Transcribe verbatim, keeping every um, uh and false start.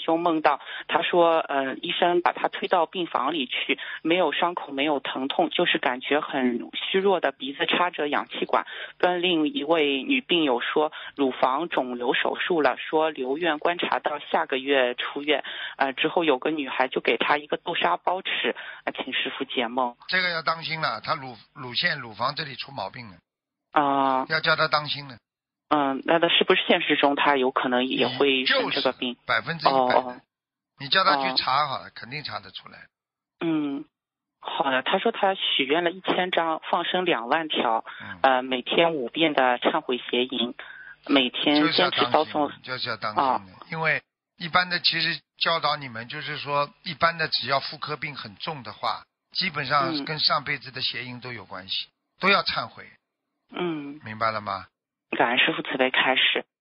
中梦到，他说，呃，医生把他推到病房里去，没有伤口，没有疼痛，就是感觉很虚弱的鼻子插着氧气管。跟另一位女病友说，乳房肿瘤手术了，说留院观察到下个月出院。呃，之后有个女孩就给他一个豆沙包吃，呃、请师傅解梦。 这个要当心了，他乳乳腺、乳房这里出毛病了。 啊、呃， 要叫他当心了。 嗯，那他是不是现实中他有可能也会生这个病？ 百分之一百的。 哦， 你叫他去查好了，哦、肯定查得出来。 嗯，好的。他说他许愿了一千张，放生两万条， 嗯、 呃，每天五遍的忏悔邪淫，每天坚持操诵。 就是要当心的，哦、因为一般的其实教导你们就是说，一般的只要妇科病很重的话，基本上跟上辈子的邪淫都有关系，嗯、都要忏悔。 嗯， 明白了吗？ 感恩师父慈悲开示。